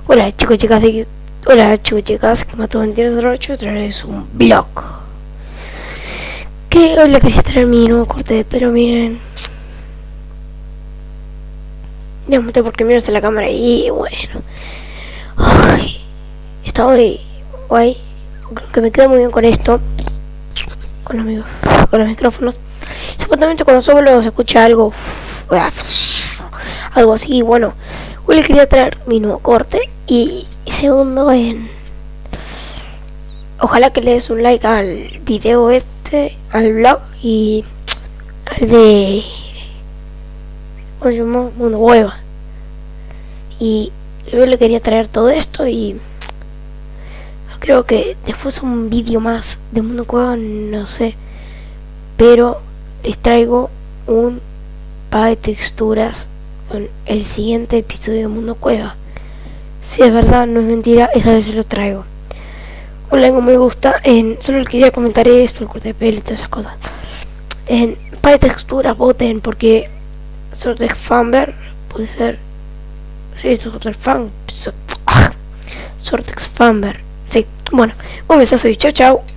Hola chicos, chicas, que mató 2208 traerles un vlog. Que hoy le quería traer mi nuevo corte, pero miren. Les mostré porque miro hacia la cámara y bueno. Ay, está muy guay. Que me queda muy bien con esto. Con los micrófonos. Supuestamente cuando solo se escucha algo. Algo así, bueno. Hoy le quería traer mi nuevo corte. Y segundo ojalá que le des un like al video al vlog y al de ¿cómo se llama? Mundo Cueva. Y yo le quería traer todo esto y creo que después un vídeo más de Mundo Cueva, no sé, pero les traigo un par de texturas con el siguiente episodio de Mundo Cueva. Si es verdad, no es mentira, esa vez se lo traigo. Un like, me gusta. Solo quería comentar esto, el corte de pelo y todas esas cosas. Para texturas voten, porque Sortex Famber puede ser. Sí, Sortex Famber. Sí, bueno, un besazo y chao chao.